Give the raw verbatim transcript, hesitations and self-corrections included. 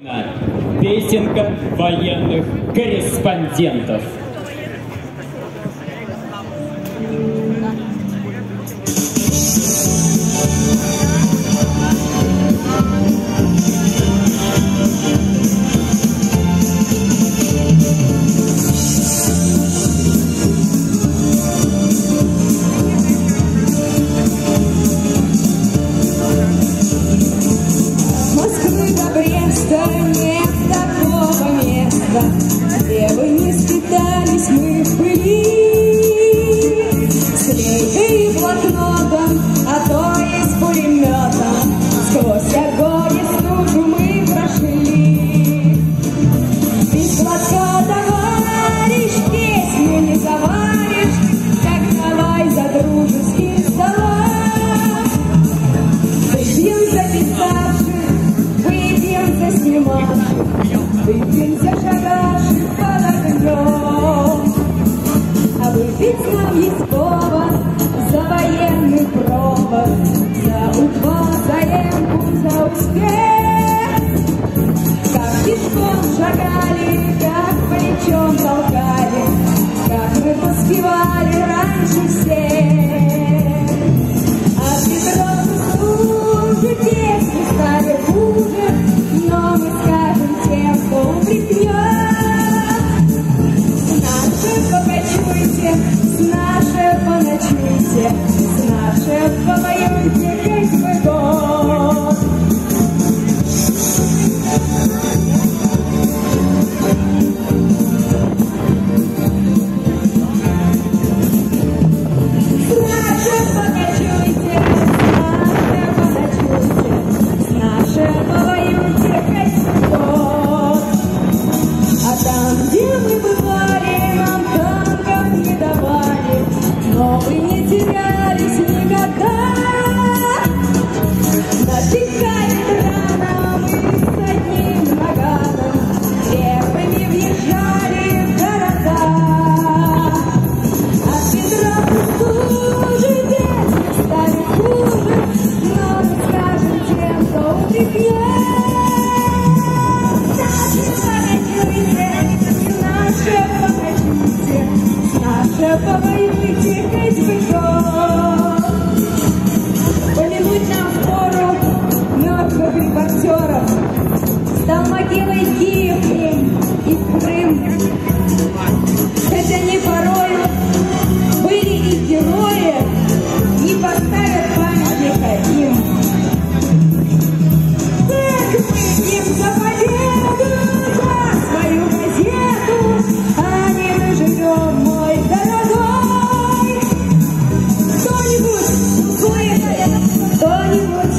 Песенка военных корреспондентов. Где бы ни скитались мы в пыли, с лейкой и блокнотом, а то и с пулеметом, сквозь огонь и стужу мы прошли. Без платка, товарищ, песню не заваришь, так давай за дружеские стола. Выпьем за писавших, выпьем за снимавших, выпьем за шагавших под огнем. А выпить нам есть повод за военный провод, за упор, за эмку, за успех. Как пешком шагали, как плечом толкали, как мы поспевали раньше всех. А Петровку служит, песни стали хуже, но мы скажем тем, кто укрепнет. С нашей покачуйте, с нашей поночуйте, с нашей повоюйте хоть бы год. С нашей покачуйте, с нашей поночуйте, с нашей повоюйте хоть бы год. А там, где мы бывали, нам танков не давали, но мы не терялись никогда. Напихали рано мы с одним наганом, первыми въезжали в города. А Петровку служит, песни стали хуже, но мы скажем тем, кто укрепнет. Наши повоюйте хоть бы год. Помянуть нам впору мертвых репортеров, стал могилой Киев им и Крым. Хотя они порою были и герои, не поставят памятника им. Так выпьем за победу, за свою газету, а не мы живем, мой дорогой. Кто-нибудь слышит, кто-нибудь